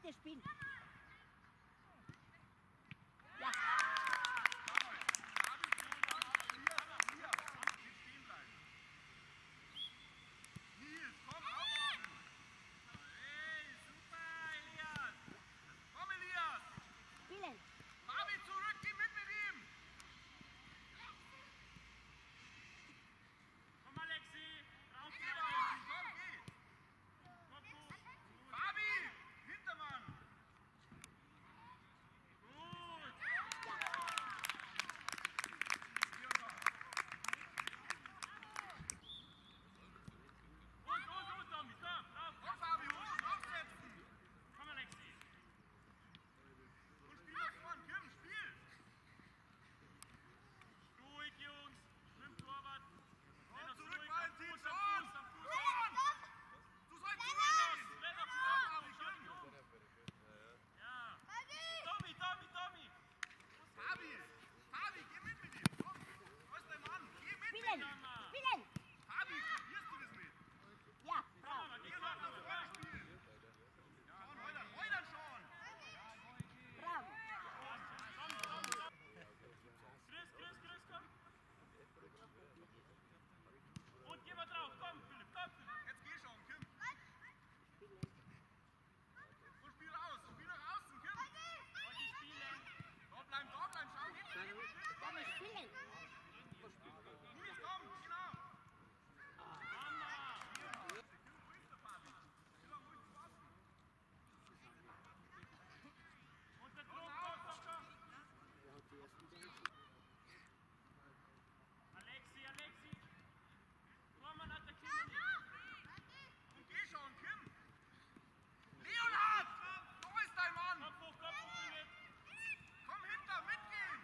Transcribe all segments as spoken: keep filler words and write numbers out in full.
Mitte spielen. Ja. Spielen. Fabi, zurück, geh mit mit ihm! Komm, Alexi! Raus, Komm, geh! komm, gut! Fabi! Hintermann! Gut! Gut, gut, gut, Tommy, komm, rauf! Komm, Fabi, hoch, aufsetzen! Komm, Alexi! Und spiel nach vorn, Kim, spiel! Ruhig, Jungs! Schwimmt, Torwart! Komm, Lennox, zurück, ruhig, Valentin, am Fuß, am schon! Fuß, am Fuß! Schon! Du sollst Lennox, zurückgehen! Lennox, Ja, Lennox, Fabi, schau Kim! dich um! Ja! Tommy, Tommy, Tommy! Fabi! Fabi, geh mit mit ihm! Komm! Wo ist dein Mann? Geh mit mit Spielen. ihm! Spielen. Fabi, probierst du das mit? Ja, Komm, bravo. aber geh Hier vor, noch nach komm, vorne spielen! Schon, Heudern, Heudern schon! Bravo. Chris, Chris, Chris, komm! Und geh mal drauf, komm, Philipp, komm, Philipp! Jetzt geh schon, Kim! Und spiel raus! Spiel nach außen, Kim! Wollt ihr spielen? Dort bleiben, dort bleiben, schau! Hinter, Tommy, spielen. Luis, komm, genau! Mama! Wo ist der Fabi? Wie lange willst du warten? Unter Druck, komm, komm, komm! Alexi, Alexi! Komm, man attackiert nicht! Und geh schon, Kim! Leonhard! Wo ist dein Mann? Kopf hoch, Kopf hoch, Philipp! Komm hinter, mitgehen!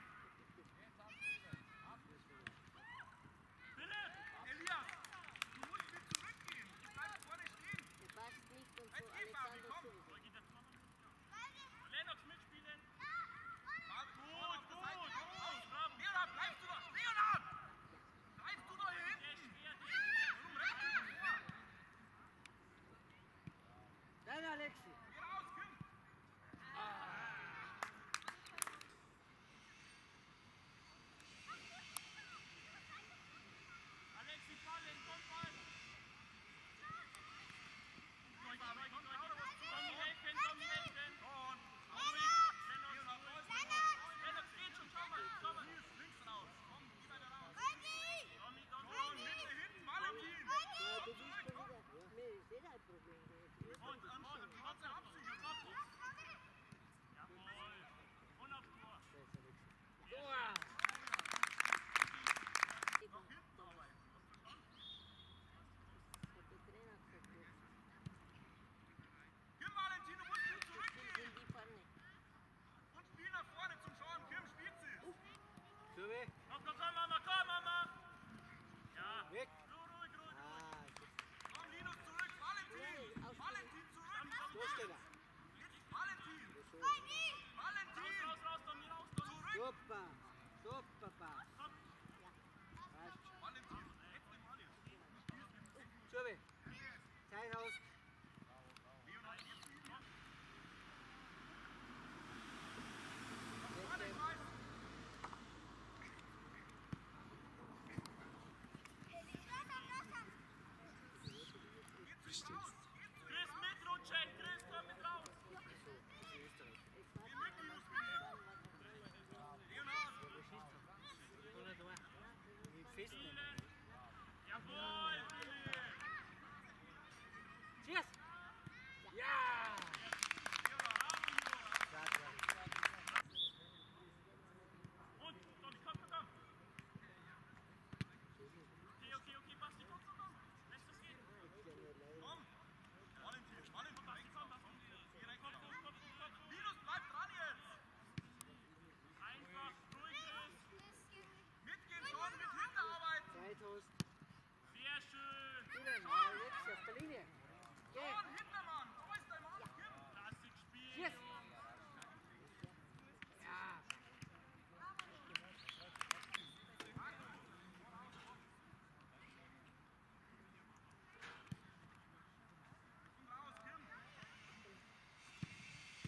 Philipp! Elias, du musst mit zurückgehen. Du bleibst vorne stehen. Der passt nicht und so Jetzt geh, Fabi, Alexander komm. sowieso. Wo geht der Torwart? Lennox mitspielen! Fabi, Gut, auf der Seite, gut, komm raus. gut, bravo! Leonhard, bleibst du doch! Leonhard! Bleibst du doch hier Der hinten! ist schwer, der ist schwer! Warum rennst du denn vor? Dann Alexi. Geh raus, Kim! Alexi, fallen, komm, fallen! Komm, Fabi, komm, trau dir was zu. Tommy, helfen, Tommy, helfen! Und Ruhig! Lennox, Leonhard, wo ist ruhig! dein Mann? Lennox, geht schon, schau mal, schau mal! Hier ist links raus. Komm, geh weiter raus. Tommy, Tommy! Und Mitte hinten, Valentin! Ja, du bist schon wieder. Nee, ich sehe dein Problem. Und, und, und, Schwarze Abzüge. Jawohl! Und auf Tor! Tor! Noch hinten arbeiten. Der Trainer gesagt, Kim, Valentin, du musst mit jetzt zurückgehen. sind die vorne. Und spiel nach vorne zum Schauen. Kim, spielt sie. So weg. Komm, komm, komm, Mama, komm, Mama! Ja! Weg. Ruhig, ruhig, ruhig! Ah, Komm, Linus, zurück. Valentin. Schnell, ausspielen. Valentin, zurück. so steht er. Jetzt Valentin. Raus, Valentin. raus, raus, Tommy, raus, Tommy! Zurück. Super. Super Pass. Komm! Passt schon. Valentin. Jetzt den Ball jetzt. So weg. Zeit aus. Leonhard, jetzt hin. Jetzt, Vorne, jetzt. Kreis. Geht sie raus. Chris, mitrutschen! Chris, komm mit raus! Geh mit, Linus, mit. Leonhard. Oder da. Mit Festen. Spielen! Jawohl, Philipp! Cheers. Ja. Und, Tommy, komm, komm, komm! Okay, okay, okay, Basti, komm, komm, komm! Lass das gehen! Komm. Valentin, Valentin, Basti, rechts komm, raus. Basti! Geh rechts Komm, raus. komm, komm, komm, komm! Linus, bleib dran jetzt. Einfach, ruhig, Chris! Mitgehen schon, mit hinterarbeiten. Zeit aus. Sehr schön! Spielen. Alex auf der Linie. Geh. Schon, Hintermann. Wo ist dein Mann? Kim. Klassik spielen! Cheers. Ja. Komm raus, Kim.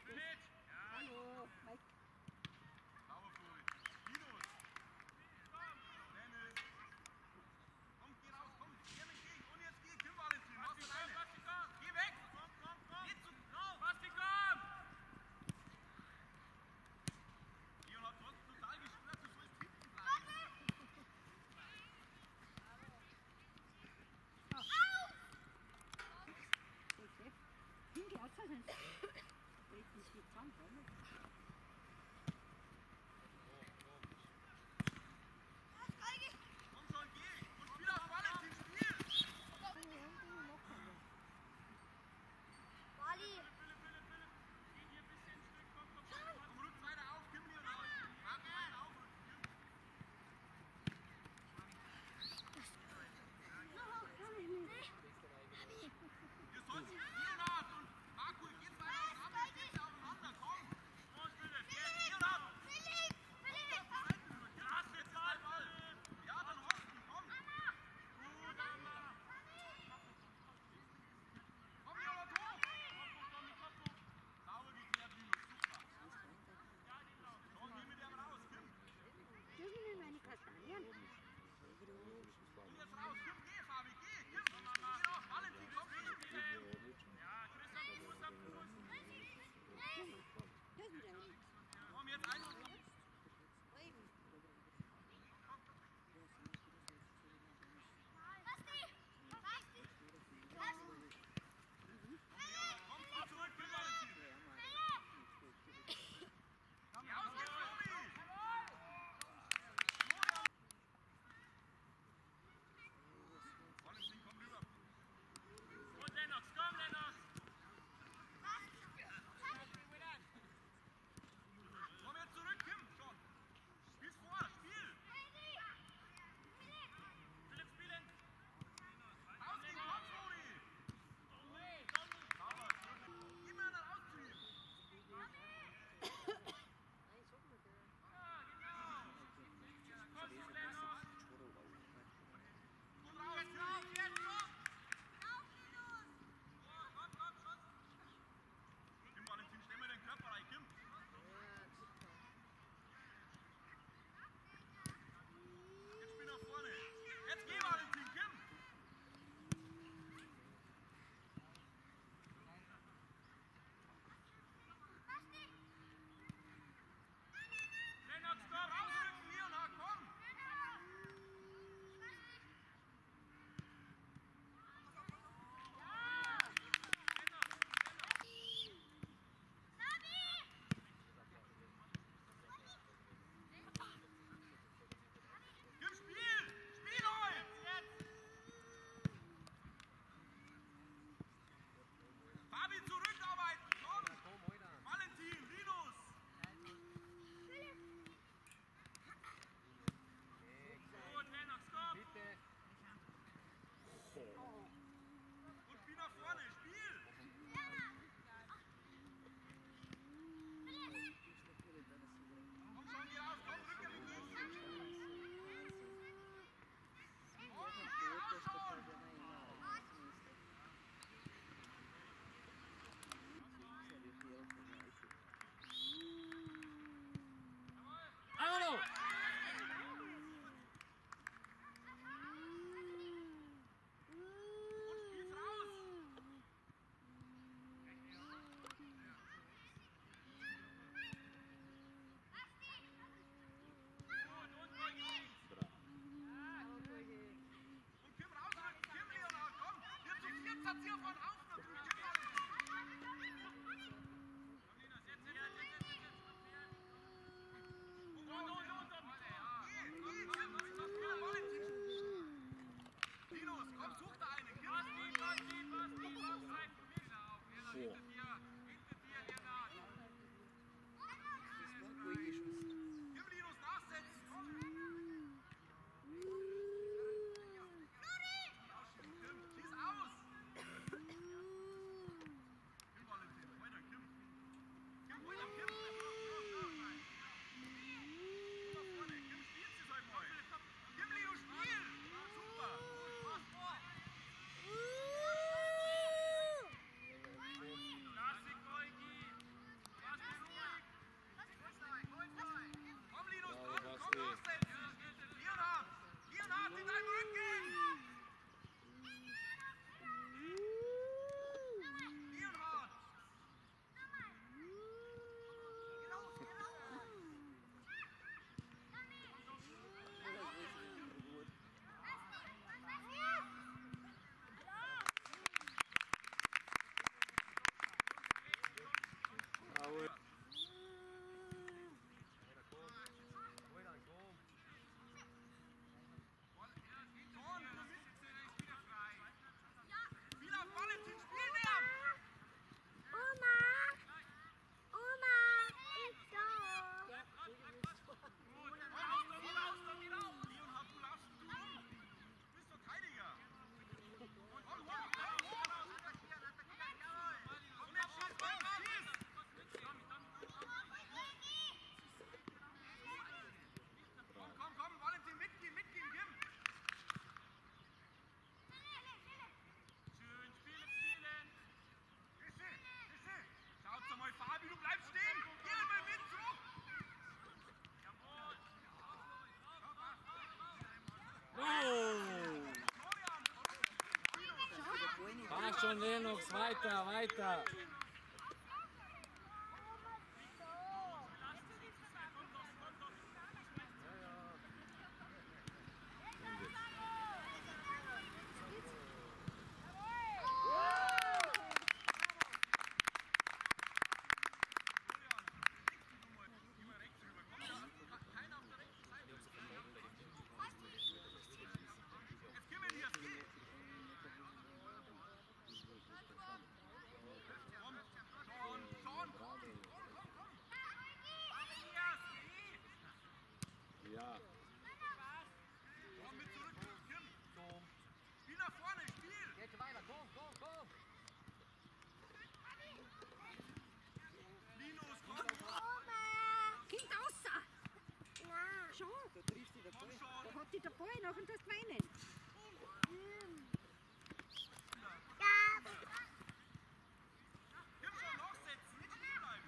Finish! Hallo, Mike. Sauber, Flori. Linus! Dennis! Komm, geh raus, komm, geh mir entgegen. Und jetzt geh, Kim Valentin, machst du alleine. Geh weg! Komm, komm, komm! Geh zu, raus! Basti, komm! Leon hat sonst total gestört, du sollst hinten bleiben. Okay. Hinge, ausfallen. Bringt nicht viel Zeit. Lennox, weiter, weiter. Ja. Komm mit zurück, Kim. Spiel nach vorne, Spiel. Geht weiter, komm, komm, komm. Linus, komm. Kind außer! Schon, Du triffst dich dabei. Komm schon. da hat die dabei noch und das weinen. Kim schon nachsetzen, nicht stehen bleiben.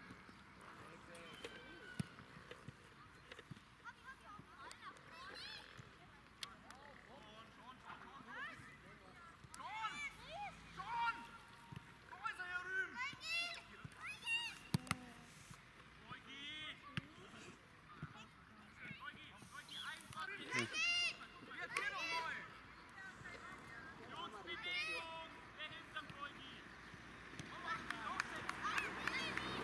Schon! Schon! Da ist er, Herr Rühm! Leugi! Leugi, Leugi, einfach nicht! Jetzt hier noch mal! Jungs, Bewegung! Wer hilft am Leugi? Komm mal, nachsetzen!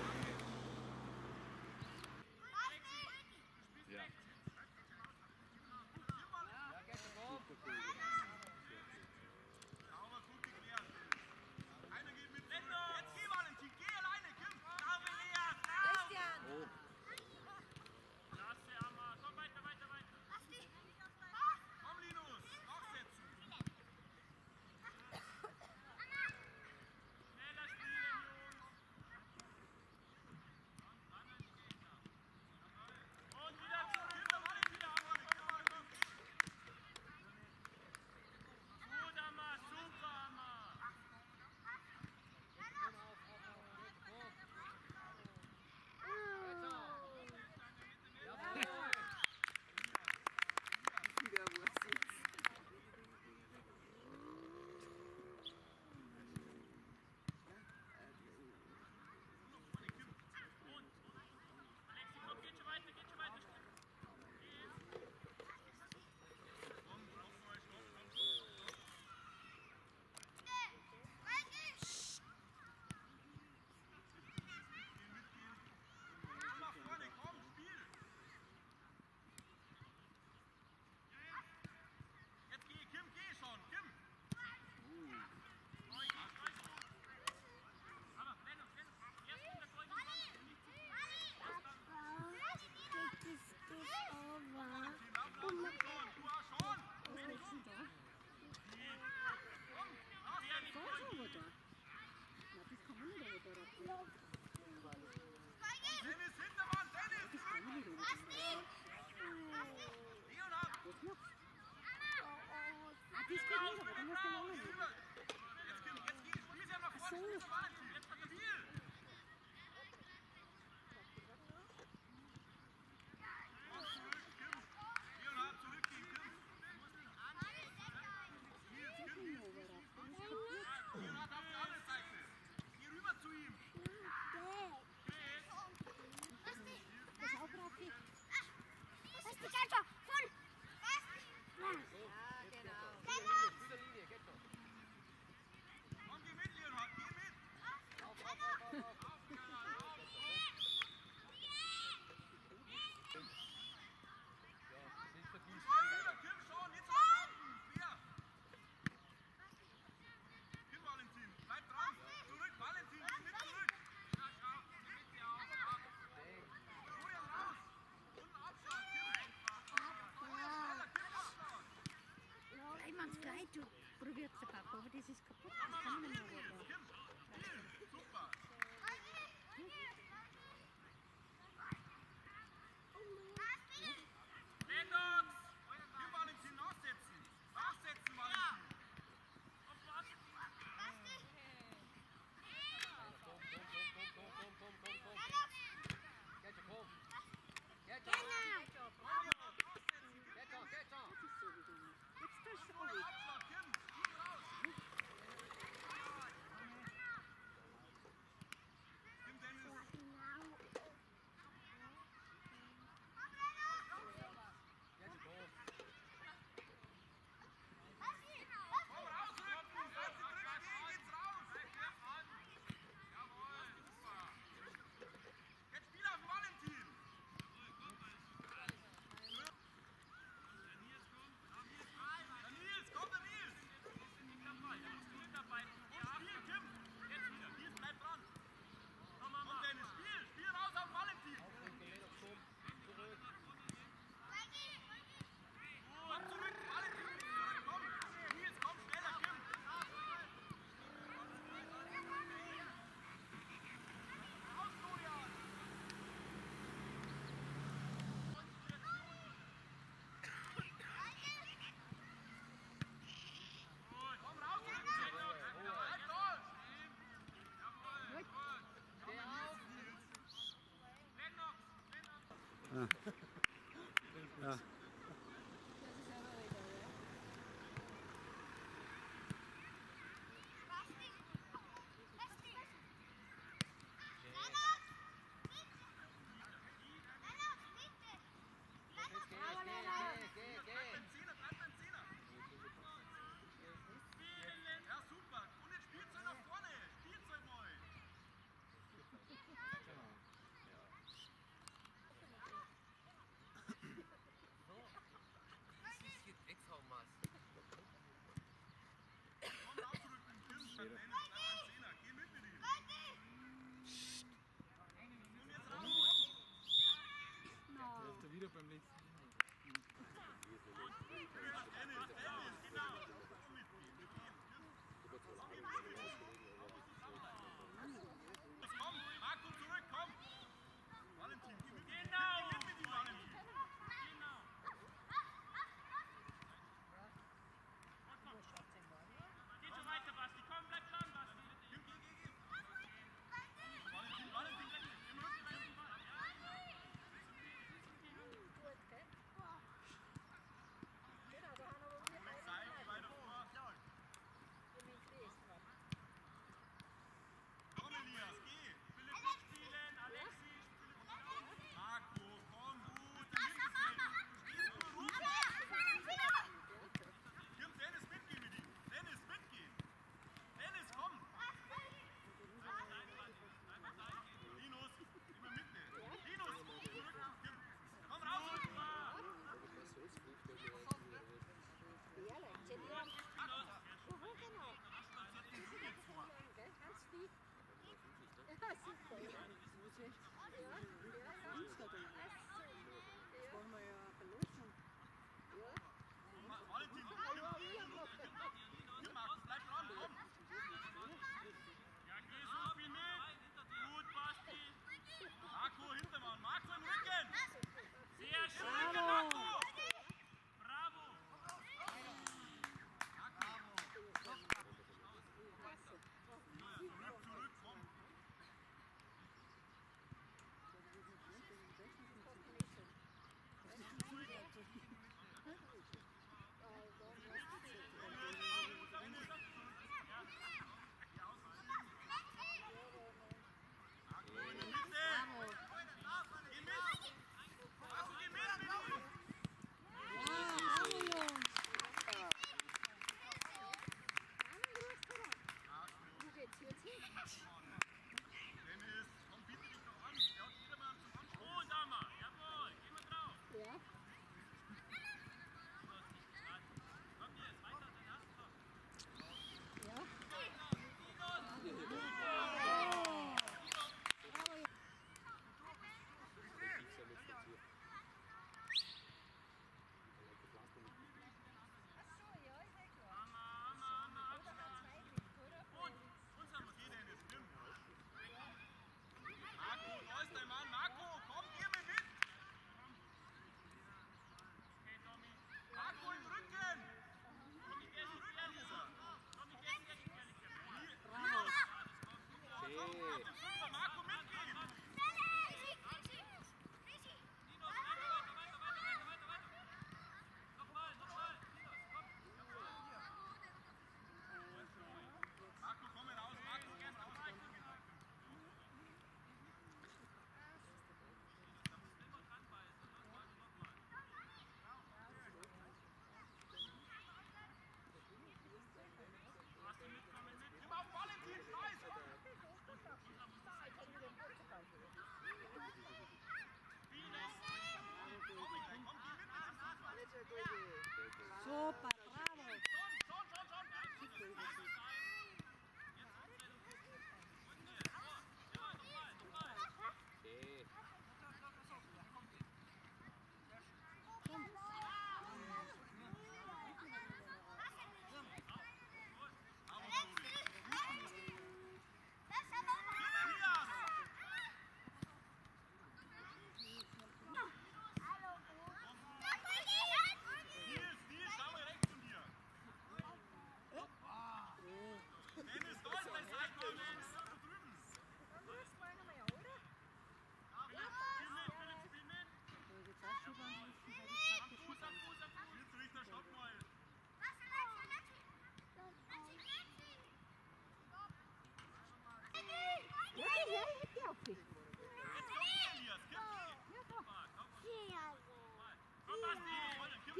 Ja. Ja, geht schon, komm. Aber gut geklärt. Einer geht mit. Jetzt geh, Valentin, geh alleine, Kim. Bravo, Lea, bravo. Christian! Oh. Klasse, Amma. Komm, weiter, weiter, weiter. Komm, Linus, nachsetzen. Schneller spielen, Jungs. Und wieder zurück. Kim, da Valentin, da Amma. Gut, Amma, super, Amma. Jawohl. Wieder wo er sitzt. Alexi, komm, geht schon weiter, geht schon weiter. Komm, auf mal, stopp, komm, stopp, stopp. Komm nach vorne, komm, spiel. Jetzt geh, Kim, geh schon, Kim. Neu, geh, neu. Aber, Lennox, Lennox, erst in der Folge. Du hast schon. Was willst du da? Komm, nachher nicht. So ist aber da. Na, das kann man nicht aber da. Dennis, Hintermann, Dennis, Das kann man nicht aber Leonard. Was machst du? Ah, das geht nicht, aber du musst den anderen nehmen. Jetzt, Kim, jetzt geh, spiel sie nach vorne, Ach so. spiel sie Valentin. Jetzt hat er Spiel. Komm zurück, Kim. Leonard, zurückgehen, Kim. Spiel, Kim, Spiel. Leonard auf die andere Seite. Geh rüber zu ihm. Chris. Das auch drauf geht. Wieder Linie, geht schon. Komm, geh mit, Leonard, geh mit. Auf, auf, auf, auf, auf. Ja, das ist verdient. Rüber, Kim, schon, jetzt warten. Schwer. Kim, Valentin, bleib dran. Zurück, Valentin, geh mit zurück. Ja, schau, mit dir auch. Florian, raus. Unten Abschlag, Kim. Schneller, Kim, Abschlag. Einwand's frei, du probierst der Papa, aber das ist kaputt. Das kann man nicht mehr weiter. Kim, Spiel, super. Lennox. Kim, Valentin, nachsetzen. Nachsetzen, Valentin. Komm, komm, komm, komm, komm, komm, komm, komm. Geht schon, komm. Geht schon. Geht schon, geht schon. Das ist so wie du. Jetzt tust du Ohne auch. Abschlag, Kim. Spiel raus. Ja. Benziner, bleib Benziner. Ja, super. Und jetzt Spielzeug nach vorne. Spielzeug mal. Komm rausrücken, Kim. Dann Dennis, bleib Benziner. Geh mit mit ihm. Und jetzt raus, komm. Trifft er wieder beim nächsten. Dennis, Dennis, genau. Komm mit ihm, mit ihm. Los, komm. Marco, zurück, komm. Valentin, geh mit ihm. Genau. Geh mit ihm, Valentin. Genau. Geht schon weiter, Basti. Komm, bleib dran, Basti. Geh, geh, geh, geh. Valentin, Valentin, gleich im Rücken, gleich im Ball. Zeit, geh weiter vor. Komm, Elias, geh. Philipp mitspielen, Alexi. Marco, komm, gut. Der linke Feld. Du stehst nur rum. Kim, Dennis, mitgehen mit ihm. Dennis, mitgehen. Dennis, komm. Linus, immer Mitte. Linus, zurück. Kim, komm raus. Ja, Leute, die haben. Wo genau? Jetzt vor. Ganz tief. Ja, super. Ja, ja, ja. Das wollen wir ja verlosen. Ja. Ma- Valentin, Kim, Kim, Markus, bleib dran, komm. Ja, Chris, so viel mit. Gut, Basti. Marco, Hintermann. Marco im Rücken. Sehr schön. Rücken, Marco. Bravo. Zurück, zurück, komm.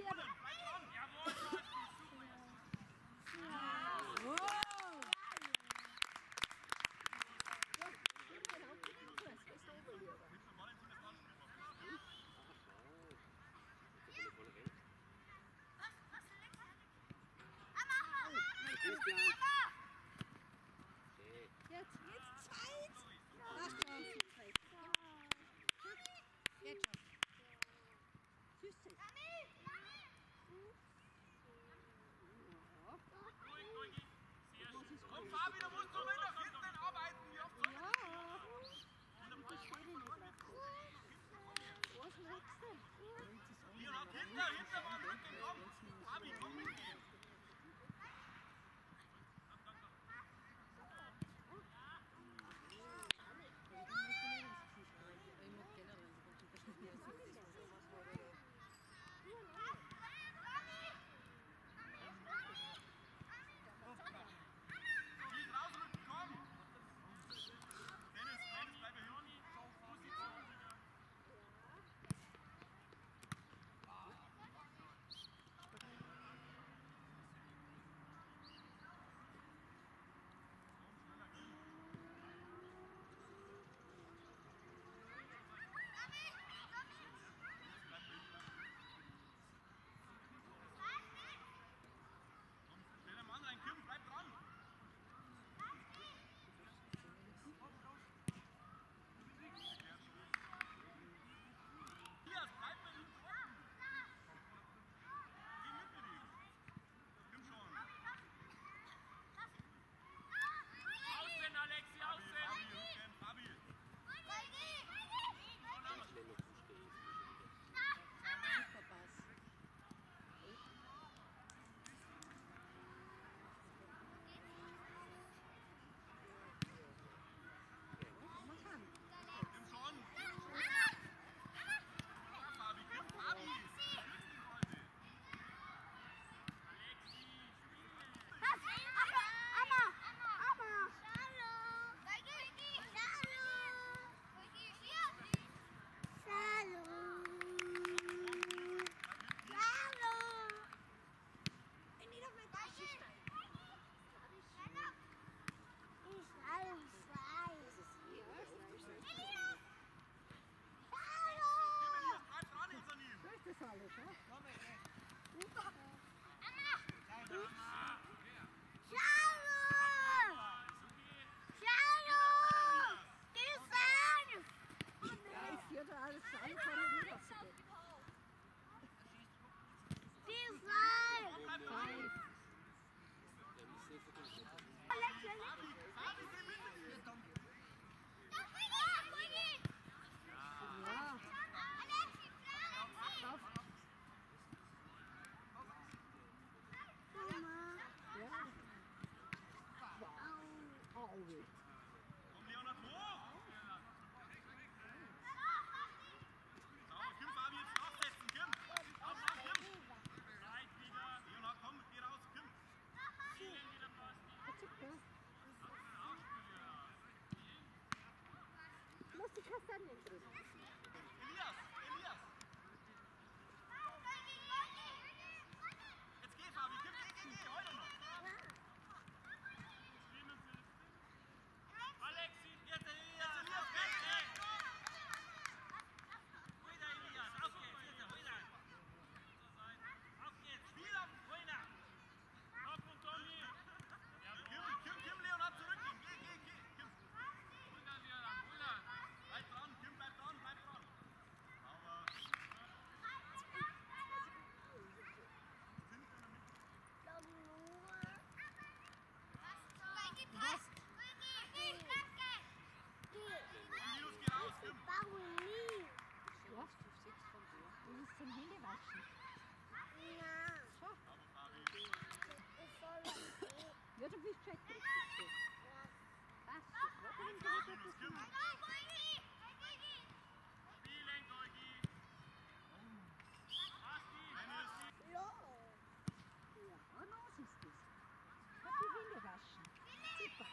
Brunnen, bleib dran. Jawohl, Schatzi, super. Christian. Jetzt, jetzt zweit. Ach schon. Jetzt schon. Süßes. Ruhig, Golgi. Sehr schön. Komm, Fabi, du musst noch mal nach hinten arbeiten. Wie oft soll Ja. Was magst du? Leonhard, hinter, hinter mal Rücken, komm. Fabi, komm mitgehen. Nicht rausrücken, komm. Dennis, Dennis, bleib hier hinten. Position wieder. Stell den Mann rein, Kim, bleib dran. Elias, bleib bei ihm trocken. Geh mit mit ihm. Kim schon. Außen, Alexi, außen. Fabi, Rücken, Fabi. Kim schon. Ja, Fabi, Kim, Fabi. Nichts den Ball sehen. Alexi, spiele. Kim, Elias, bleib dran hinter ihm. So ist das alles, ja? Ja, ich führe da alles alle keine Lieder zu gehen. Bleib dran. Fabi, Fabi, geh mit ihm. Ja. Lauf. Ja. Wow. Au. Komm, Leonhard, hoch. So, Kim, Fabi, jetzt draufsetzen, Kim. Auf, auf, Kim. Zeit wieder. Leonhard, komm, geh raus, Kim. Spielen wieder Basti. Super. Lass die Kastanien drin. Elias, Elias. Jetzt geh, Fabi, Kim, geh, geh, geh, heute noch. siebenundfünfzig. Alexi, jetzt Jetzt Elias. Elias, weg. Wieder Elias. Auf geht's, jetzt, wieder. Auf geht's. Spiel ab. Ruiner. Auf und Tommy. Kim, Kim, Kim, Leonhard, zurückgehen. Geh, geh, geh. Kim, Ruiner, Leonard, Ruiner. bleib dran, Kim, bleib dran, bleib dran. Aber Linus, geh raus, Kim. Ja. Du musst zum Hände waschen. So. Aber Fabi, Ja, du bist schon richtig. Was? Kim, Fabi, Linus, Kim. Spielen, Golgi. Basti. Dennis. Ja, los ist es. Hab die Hände waschen. Super.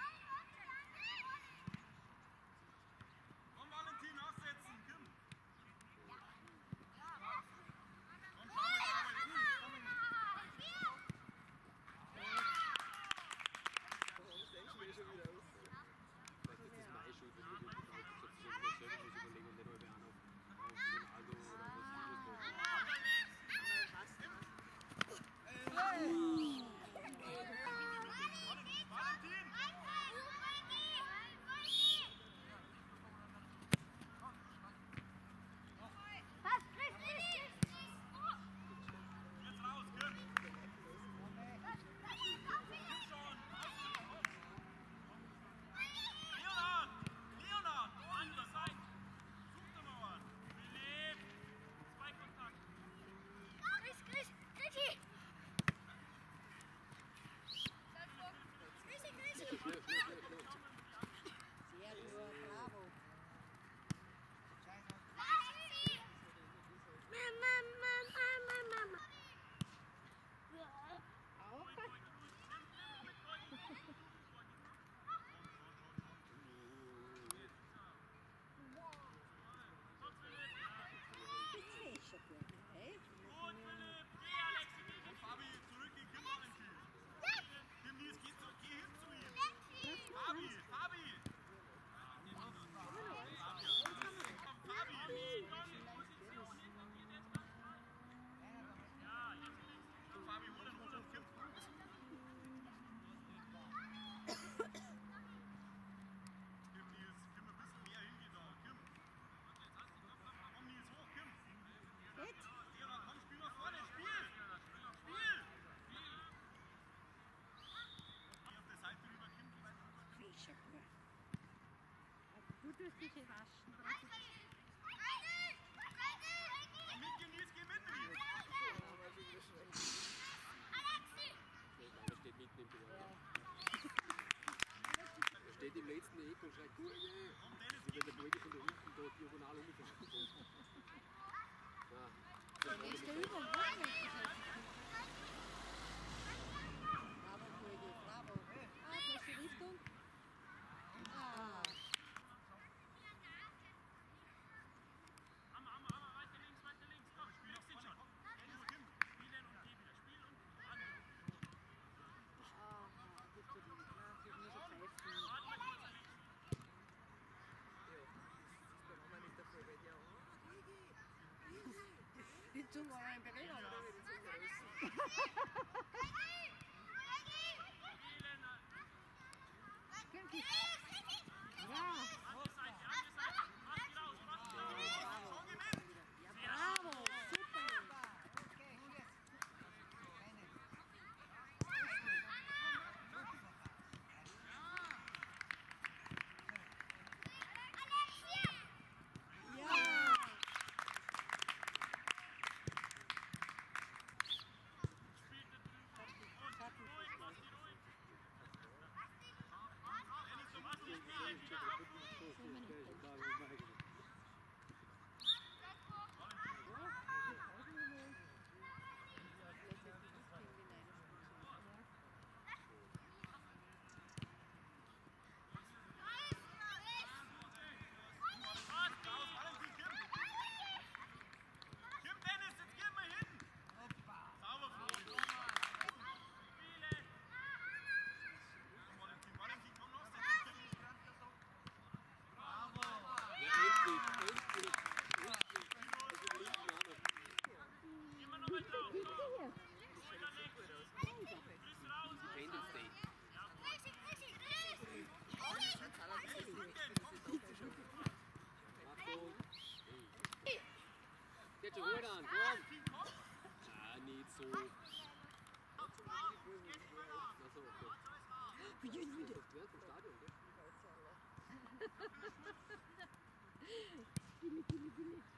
Komm, Valentin, nachsetzen, Kim. Komm, schau mal, schau mal, Tische waschen. Mit Genieß, geh mit mir! Er steht mitten im Tor. Er steht im letzten Eck und schreit Gurge. Sie wird der Burge von da hinten dort diagonal umgefahren. Der nächste Übung, was nicht? Bravo, Kollege, bravo. Ah, falsche Richtung. Ah. Hammer, Hammer, Hammer, weiter links, weiter links. Komm, spiel jetzt den schon. Spielen und geh wieder. Spiel und ran. Ah, gut für die. Na, die muss er pfeifen. Warte mal kurz, links. Die Zunge war ein Bereder. Spielen. Ja, Andere Seite, andere Seite. Mach die raus, mach die raus. bravo, super. Ja. Spielt den und ruhig, mach die ruhig. Dennis, du machst die Spiele wieder ab. Kim, Dennis, jetzt gehen wir hin! Sauber, Flo. Spiele. Valentin, Valentin, komm los, jetzt Kim. Ja, endlich, endlich, endlich. Das ist linken Arm. Immer noch mal drauf. Hier. Ruhiger links. Chris raus. Independence Day. Achtung. Hey. Geht schon gut an, komm. Ah, nicht so. Achso, okay. Wieder, wieder. Das wäre vom Stadion, gell? Gille, gille, gille.